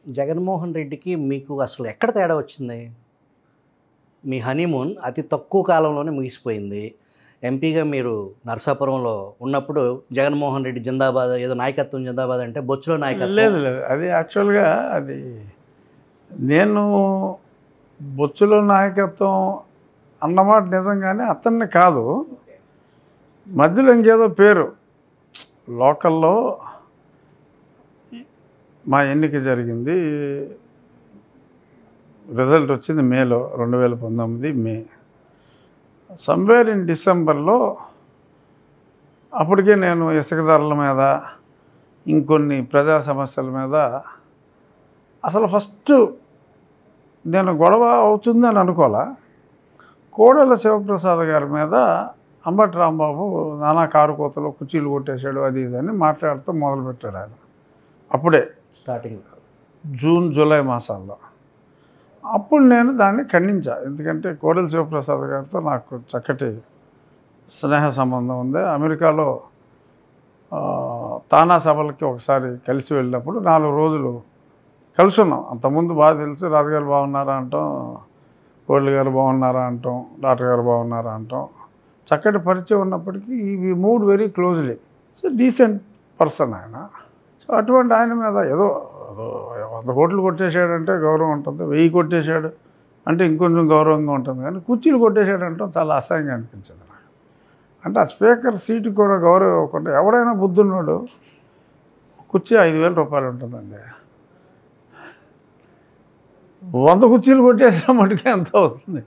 జగన్మోహన్ రెడ్డికి మీకు అసలు ఎక్కడ తేడా వచ్చింది? మీ హనీమూన్ అతి తక్కువ కాలంలోనే ముగిసిపోయింది. ఎంపీగా మీరు నరసాపురంలో ఉన్నప్పుడు జగన్మోహన్ రెడ్డి జిందాబాద్ ఏదో నాయకత్వం జిందాబాద్ అంటే బొచ్చులో నాయకత్వం. లేదు లేదు, అది యాక్చువల్గా అది నేను బొచ్చులో నాయకత్వం అన్నమాట నిజంగానే అతన్ని కాదు, మధ్యలో ఇంకేదో పేరు లోకల్లో మా ఎన్నిక జరిగింది. రిజల్ట్ వచ్చింది మేలో 2019 మే. సమ్వేర్ ఇన్ డిసెంబర్లో అప్పటికే నేను ఇసుక ధరల మీద ఇంకొన్ని ప్రజా సమస్యల మీద అసలు ఫస్ట్ నేను గొడవ అవుతుందని అనుకోలే. కోడెల శివప్రసాద్ గారి మీద అంబటి రాంబాబు నానా కారు కోతలు కుర్చీలు కొట్టేశాడు అది ఇదని మాట్లాడుతూ మొదలుపెట్టాడు ఆయన. అప్పుడే స్టార్టింగ్ జూన్ జూలై మాసాల్లో. అప్పుడు నేను దాన్ని ఖండించా. ఎందుకంటే కోడెల శివప్రసాద్ గారితో నాకు చక్కటి స్నేహ సంబంధం ఉంది. అమెరికాలో తానా సభలకి ఒకసారి కలిసి వెళ్ళినప్పుడు 4 రోజులు కలిసి ఉన్నాం. అంతకుముందు బాగా తెలుసు, రాజుగారు బాగున్నారా అంటాం, కోడెల గారు బాగున్నారా అంటాం, డాక్టర్ గారు బాగున్నారా అంటాం. చక్కటి పరిచయం ఉన్నప్పటికీ ఇవి 3 very closely. So decent person ఆయన. సో అటువంటి ఆయన మీద ఏదో 100 కోట్లు కొట్టేశాడంటే గౌరవం ఉంటుంది, 1000 కొట్టేశాడు అంటే ఇంకొంచెం గౌరవంగా ఉంటుంది. కానీ కుర్చీలు కొట్టేశాడంటాం చాలా అసహ్యంగా అనిపించింది నాకు. అంటే ఆ స్పీకర్ సీటు కూడా గౌరవం ఇవ్వకుండా ఎవడైనా బుద్ధున్నాడు కుర్చీ 5,000 రూపాయలు ఉంటుందండి. 100 కుర్చీలు కొట్టేసిన మటుకే ఎంత అవుతుంది?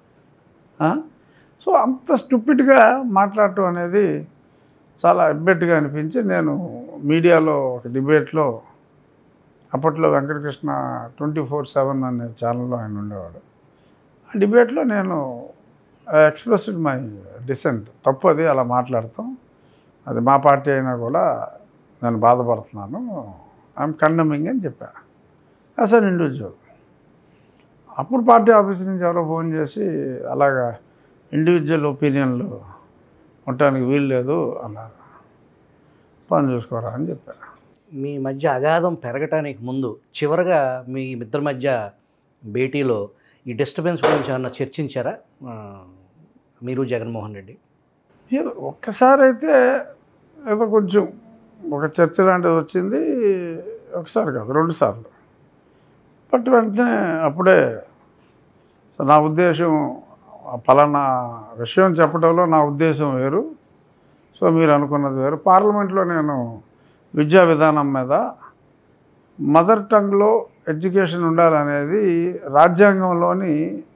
సో అంత స్టూపిడ్గా మాట్లాడటం అనేది చాలా అబ్బెట్టుగా అనిపించి నేను మీడియాలో ఒక డిబేట్లో, అప్పట్లో వెంకటకృష్ణ 24/7 అనే ఛానల్లో ఆయన ఉండేవాడు. ఆ డిబేట్లో నేను ఎక్స్ప్రెస్డ్ మై డిసెంట్. తప్పు అది అలా మాట్లాడతాం, అది మా పార్టీ అయినా కూడా నేను బాధపడుతున్నాను, ఐఎమ్ కండమింగ్ అని చెప్పాను యాజ్ అన్ ఇండివిజువల్. అప్పుడు పార్టీ ఆఫీస్ నుంచి ఎవరో ఫోన్ చేసి అలాగా ఇండివిజువల్ ఒపీనియన్లు ఉండటానికి వీలు లేదు అన్నారు, పని చూసుకోరా అని చెప్పారు. మీ మధ్య అగాధం పెరగటానికి ముందు చివరగా మీ ఇద్దరి మధ్య భేటీలో ఈ డిస్టర్బెన్స్ గురించి ఏమన్నా చర్చించారా మీరు జగన్మోహన్ రెడ్డి? ఏదో ఒక్కసారి అయితే ఏదో కొంచెం ఒక చర్చ లాంటిది వచ్చింది. ఒకసారి కాదు 2 సార్లు. బట్ వెంటనే అప్పుడే నా ఉద్దేశం పలానా విషయం చెప్పడంలో నా ఉద్దేశం వేరు, సో మీరు అనుకున్నది వేరు. పార్లమెంట్లో నేను విద్యా విధానం మీద మదర్ టంగ్లో ఎడ్యుకేషన్ ఉండాలనేది రాజ్యాంగంలోని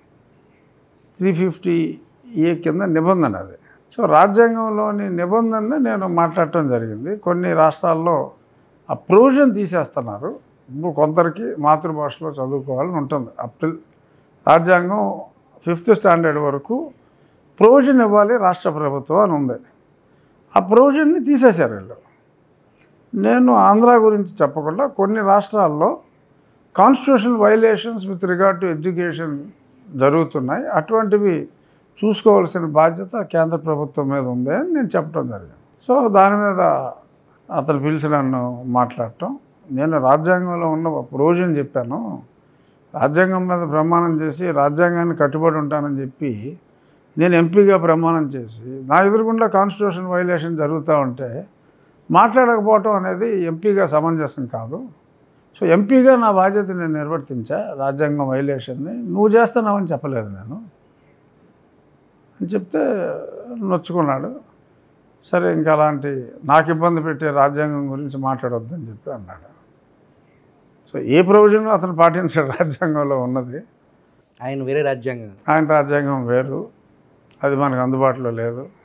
350A కింద నిబంధన అది. సో రాజ్యాంగంలోని నిబంధనని నేను మాట్లాడటం జరిగింది. కొన్ని రాష్ట్రాల్లో ఆ ప్రొవిజన్ తీసేస్తున్నారు. ఇప్పుడు కొందరికి మాతృభాషలో చదువుకోవాలని ఉంటుంది. రాజ్యాంగం 5th స్టాండర్డ్ వరకు ప్రొవిజన్ ఇవ్వాలి రాష్ట్ర ప్రభుత్వం అని ఉంది. ఆ ప్రొవిజన్ని తీసేశారు వీళ్ళు. నేను ఆంధ్ర గురించి చెప్పకుండా కొన్ని రాష్ట్రాల్లో constitutional violations with regard to education జరుగుతున్నాయి, అటువంటివి చూసుకోవాల్సిన బాధ్యత కేంద్ర ప్రభుత్వం మీద ఉంది అని నేను చెప్పడం జరిగింది. సో దాని మీద అతను పిలిచి నన్ను మాట్లాడటం, నేను రాజ్యాంగంలో ఉన్న ప్రొవిజన్ చెప్పాను, రాజ్యాంగం మీద ప్రమాణం చేసి రాజ్యాంగాన్ని కట్టుబడి ఉంటానని చెప్పి నేను ఎంపీగా ప్రమాణం చేసి నా ఎదురుగుండా కాన్స్టిట్యూషన్ వైలేషన్ జరుగుతూ ఉంటే మాట్లాడకపోవటం అనేది ఎంపీగా సమంజసం కాదు. సో ఎంపీగా నా బాధ్యత నేను నిర్వర్తించా, రాజ్యాంగం వైలేషన్ని నువ్వు చేస్తున్నావని చెప్పలేదు నేను అని చెప్తే నొచ్చుకున్నాడు. సరే ఇంకా అలాంటి నాకు ఇబ్బంది పెట్టే రాజ్యాంగం గురించి మాట్లాడొద్దని చెప్పి అన్నాడు. సో ఏ ప్రొవిజన్ అతను పాటించాడు రాజ్యాంగంలో ఉన్నది. ఆయన వేరే రాజ్యాంగం, ఆయన రాజ్యాంగం వేరు, అది మనకు అందుబాటులో లేదు.